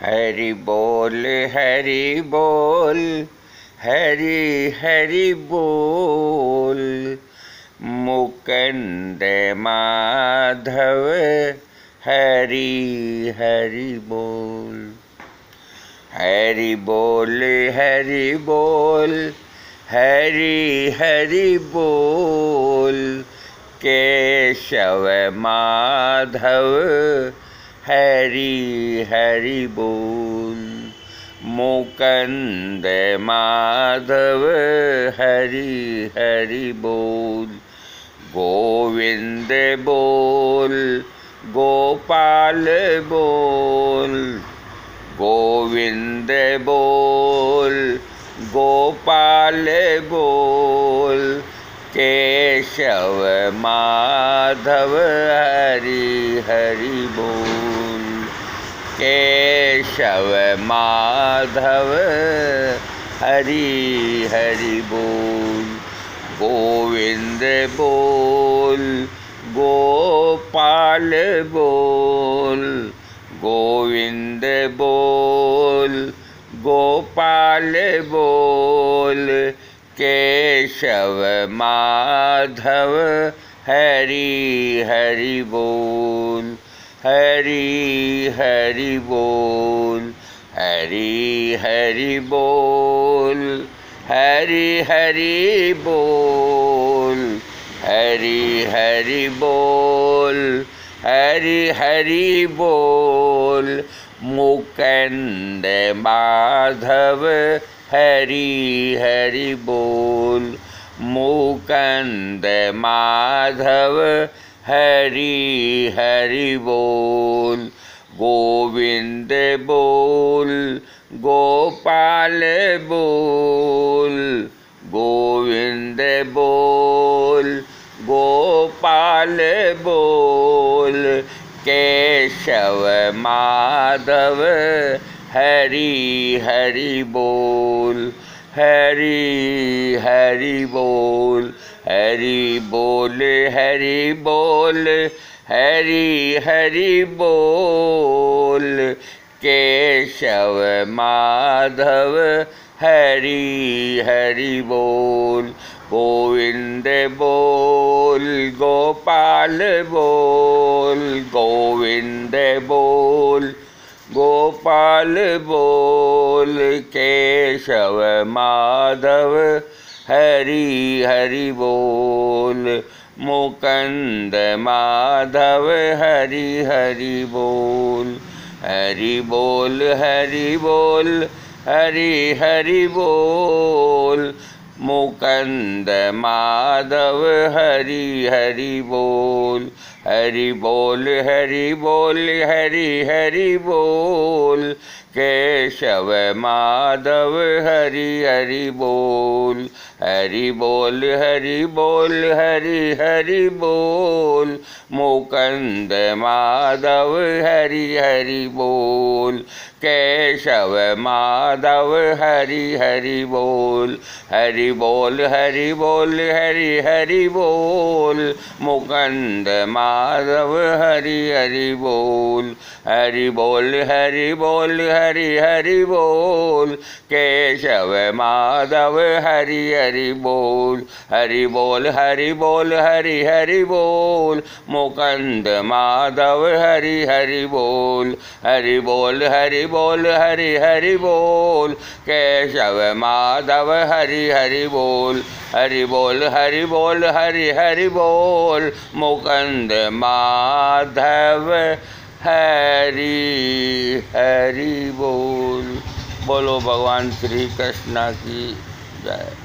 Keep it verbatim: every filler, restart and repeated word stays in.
हरि बोल हरि बोल हरि हरि बोल। मुकुंद माधव हरि हरि बोल। हरि बोल हरि बोल हरि हरि बोल। केशव माधव हरि हरि बोल। मुकुंद माधव हरि हरि बोल। गोविंद बोल गोपाल बोल। गोविंद बोल गोपाल बोल। केशव माधव हरि हरि बोल। केशव माधव हरि हरि बोल। गोविंद बोल गोपाल बोल। गोविंद बोल गोपाल बोल। केशव माधव हरि हरि बोल। हरि हरि बोल हरि हरि बोल। हरि हरि बोल हरि हरि बोल। हरि हरि बोल। मुकुंद माधव हरि हरि बोल। मुकुंद माधव हरि हरि बोल। गोविंद बोल गोपाल बोल। गोविंद बोल गोपाल बोल। केशव माधव हरि हरि बोल। हरि हरि बोल। हरि बोल हरि बोल हरि हरि बोल। केशव माधव हरि हरि बोल। गोविंद बोल गोपाल बोल। गोविंद बोल गोपाल बोल। केशव माधव हरि हरि बोल। मुकुंद माधव हरि हरि बोल। हरि बोल हरि बोल हरि हरि बोल। मुकुंद माधव हरि हरि बोल। हरि बोल हरि बोल हरि हरि बोल। केशव माधव हरि हरि बोल। हरि बोल हरि बोल हरि हरि बोल। मुकुंद माधव हरि हरि बोल। केशव माधव हरि हरि बोल। हरि बोल हरि बोल हरि हरि बोल। मुकुंद माधव हरि हरि बोल। हरि बोल हरि बोल हरि हरि बोल। केशव माधव हरि हरि बोल। हरि बोल हरि बोल हरि हरि बोल। मुकुंद माधव हरि हरि बोल। हरि बोल हरि बोल हरि हरि बोल। केशव माधव हरि हरि बोल। हरि बोल हरि बोल हरि हरि बोल। मुकुंद माधव हरि हरि बोल। बोलो भगवान श्री कृष्ण की जय।